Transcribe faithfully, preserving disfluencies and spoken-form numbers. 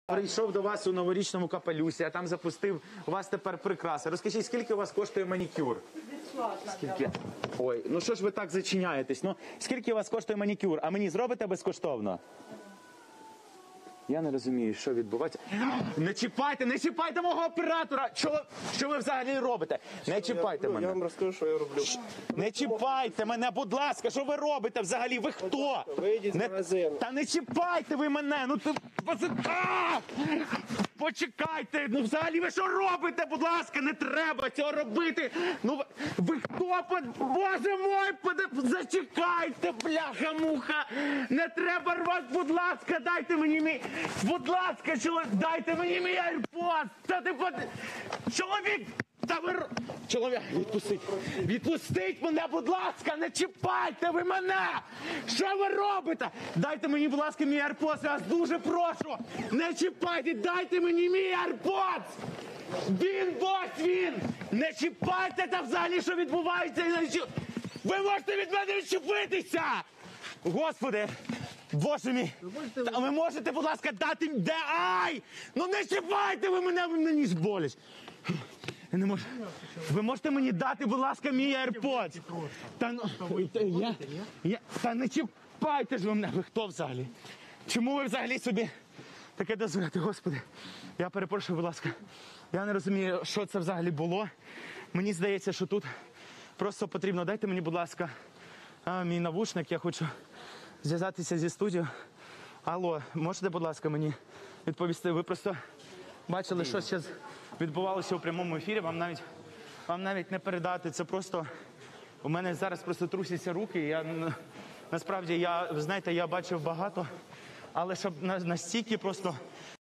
Прийшов до вас у новорічному капелюсі, а там запустив у вас тепер прикраси. Розкажіть, скільки у вас коштує манікюр? Скільки? Ой, ну що ж ви так зачиняєтесь? Ну, скільки у вас коштує манікюр? А мені зробите безкоштовно? Я не розумію, що відбувається. Не чіпайте, не чіпайте мого оператора! Що, що ви взагалі робите? Не чіпайте я, мене. Я вам розкажу, що я роблю. Не чіпайте мене, будь ласка, що ви робите взагалі? Ви хто? Вийдіть з Не... магазину. Та не чіпайте ви мене, ну ти... А! Почекайте, ну взагалі ви що робите, будь ласка, не треба цього робити. Ну ви, ви хто, боже мой, под... зачекайте, бляха-муха. Не треба рвати, будь ласка, дайте мені мій, будь ласка, чоловік, дайте мені мій айрпост. Та ти под... Чоловік, та ви... Чоловік, відпустіть, відпустіть мене, будь ласка, не чіпайте ви мене. Що ви робите? Дайте мені, будь ласка, мій айрпост, я вас дуже прошу. Не чіпайте, дайте мені мій айрпост. Він, ось він. Не чіпайте, та взагалі, що відбувається. Ви можете від мене відчепитися. Господи, боже мій. Та ви можете, будь ласка, дати... Де? Ай! Ну не чіпайте ви мене, ви мені ж болять. Я не можу. Ви можете мені дати, будь ласка, мій AirPods? Та, ну, та, я, я, та не чіпайте ж ви мене. Ви хто взагалі? Чому ви взагалі собі таке дозволяєте? Господи, я перепрошую, будь ласка. Я не розумію, що це взагалі було. Мені здається, що тут просто потрібно. Дайте мені, будь ласка, а, мій навушник. Я хочу зв'язатися зі студією. Алло, можете, будь ласка, мені відповісти? Ви просто бачили, що зараз відбувалося у прямому ефірі. Вам навіть, вам навіть не передати. Це просто... У мене зараз просто трусяться руки. Я, насправді, я, знаєте, я бачив багато. Але щоб настільки просто